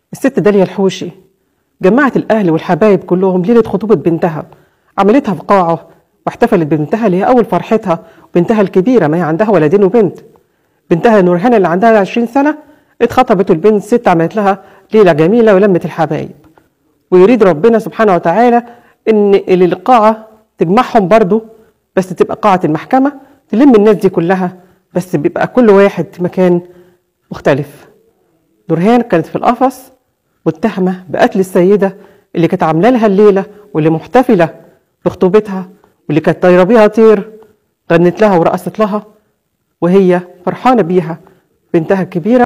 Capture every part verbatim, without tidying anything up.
الست داليا الحوشي جمعت الأهل والحبايب كلهم ليلة خطوبة بنتها، عملتها في قاعة واحتفلت ببنتها اللي هي أول فرحتها، بنتها الكبيرة، ما هي عندها ولدين وبنت. بنتها نورهان اللي عندها عشرين سنة اتخطبت، البنت الست عملت لها ليلة جميلة ولمت الحبايب. ويريد ربنا سبحانه وتعالى إن القاعة تجمعهم برضو، بس تبقى قاعة المحكمة تلم الناس دي كلها، بس بيبقى كل واحد في مكان مختلف. نورهان كانت في القفص متهمة بقتل السيدة اللي كانت عاملة لها الليلة واللي محتفلة بخطوبتها واللي كانت طايرة بيها طير، غنت لها ورقصت لها وهي فرحانة بيها بنتها الكبيرة.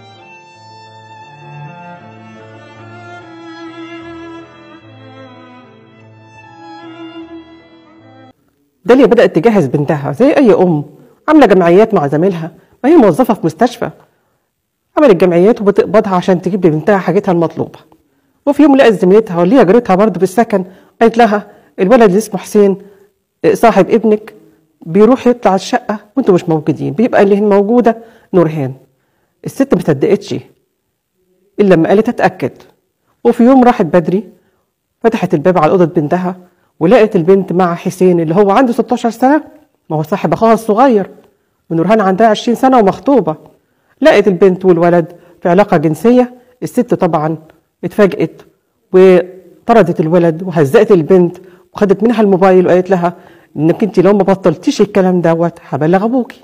داليا بدأت تجهز بنتها زي أي أم، عاملة جمعيات مع زميلها، ما هي موظفة في مستشفى، عملت جمعيات وبتقبضها عشان تجيب لبنتها حاجتها المطلوبة. وفي يوم لقت زميلتها واللي هي جارتها برضه في السكن قالت لها الولد اللي اسمه حسين صاحب ابنك بيروح يطلع الشقة وانتوا مش موجودين، بيبقى اللي موجودة نورهان. الست ما صدقتش إلا لما قالت اتأكد. وفي يوم راحت بدري فتحت الباب على أوضة بنتها ولقت البنت مع حسين اللي هو عنده ستاشر سنة، ما هو صاحب أخوها الصغير، ونورهان عندها عشرين سنة ومخطوبة. لقت البنت والولد في علاقة جنسية. الست طبعا اتفاجئت وطردت الولد وهزقت البنت وخدت منها الموبايل وقالت لها انك انت لو ما بطلتيش الكلام دوت هبلغ ابوكي.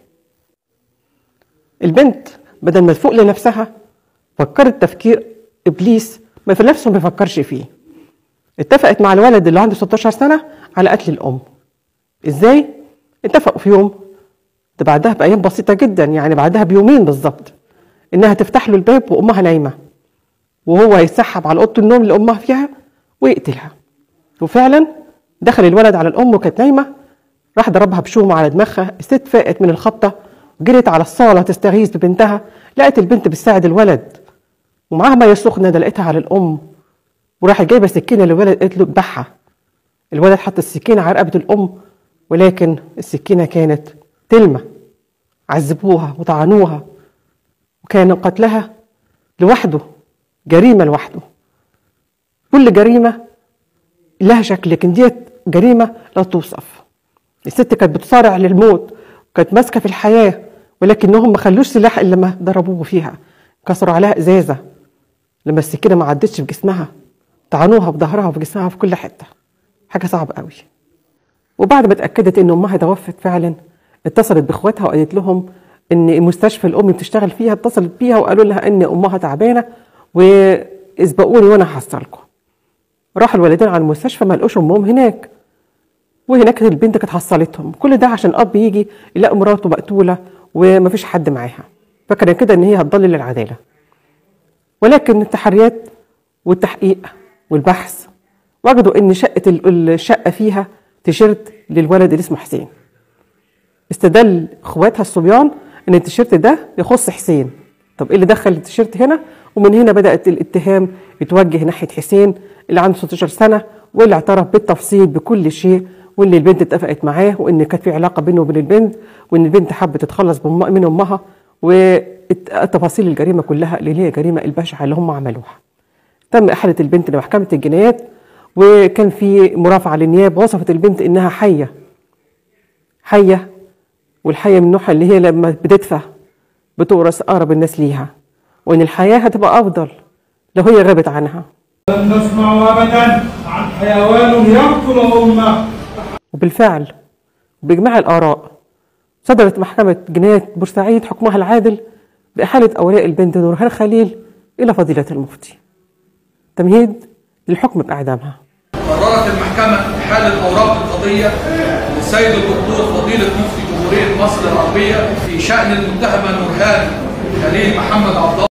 البنت بدل ما تفوق لنفسها فكرت تفكير ابليس ما في نفسه ما يفكرش فيه. اتفقت مع الولد اللي عنده ستاشر سنة على قتل الام. ازاي؟ اتفقوا في يوم، ده بعدها بايام بسيطة جدا، يعني بعدها بيومين بالظبط، انها تفتح له الباب وامها نايمة وهو هيسحب على اوضه النوم اللي امها فيها ويقتلها. وفعلا دخل الولد على الام وكانت نايمه، راح ضربها بشومه على دماغها. الست فاقت من الخبطه وجرت على الصاله تستغيث ببنتها، لقت البنت بتساعد الولد ومعاها ميه سخنه دلقتها على الام، وراحت جايبه سكينه للولد قالت له اذبحها. الولد حط السكينه على رقبه الام، ولكن السكينه كانت تلمه. عذبوها وطعنوها، وكان قتلها لوحده جريمة لوحده. كل جريمة لها شكل، لكن ديت جريمة لا توصف. الست كانت بتصارع للموت وكانت ماسكة في الحياة، ولكنهم ما خلوش سلاح إلا ما ضربوه فيها، كسروا عليها إزازة لما السكينة ما عدتش في جسمها، طعنوها في ظهرها وفي جسمها في كل حتة. حاجة صعبة قوي. وبعد ما اتأكدت إن أمها توفت فعلا اتصلت بإخواتها وقالت لهم إن المستشفى الأم بتشتغل فيها اتصلت بيها وقالوا لها إن أمها تعبانة واسبقوني وانا هحصلكم. راح الوالدين على المستشفى ما لقوش امهم هناك، وهناك البنت كانت حصلتهم. كل ده عشان اب يجي يلاقي مراته مقتوله ومفيش حد معاها، فكان كده ان هي هتضلل العداله. ولكن التحريات والتحقيق والبحث وجدوا ان شقه الشقه فيها تيشيرت للولد اللي اسمه حسين. استدل اخواتها الصبيان ان التيشيرت ده يخص حسين. طب ايه اللي دخل التيشيرت هنا؟ ومن هنا بدأت الاتهام يتوجه ناحية حسين اللي عنده ستاشر سنة، واللي اعترف بالتفصيل بكل شيء، وان البنت اتفقت معاه، وان كانت في علاقة بينه وبين البنت، وان البنت حبت تتخلص من امها، وتفاصيل الجريمة كلها اللي هي جريمة البشعة اللي هم عملوها. تم إحالة البنت لمحكمة الجنايات، وكان في مرافعة للنيابة وصفت البنت انها حية حية والحية من نوعها اللي هي لما بتدفى بتورث أقرب الناس ليها، وإن الحياة هتبقى أفضل لو هي غابت عنها. لن نسمع أبدا عن حيوان يقتل أمه. وبالفعل بإجماع الآراء صدرت محكمة جنايات بورسعيد حكمها العادل بإحالة أوراق البنت نورهان خليل إلى فضيلة المفتي، تمهيد للحكم بإعدامها. قررت المحكمة إحالة أوراق القضية للسيد الدكتور فضيلة مفتي جمهورية مصر العربية في شأن المتهمة نورهان خليل محمد عبد الله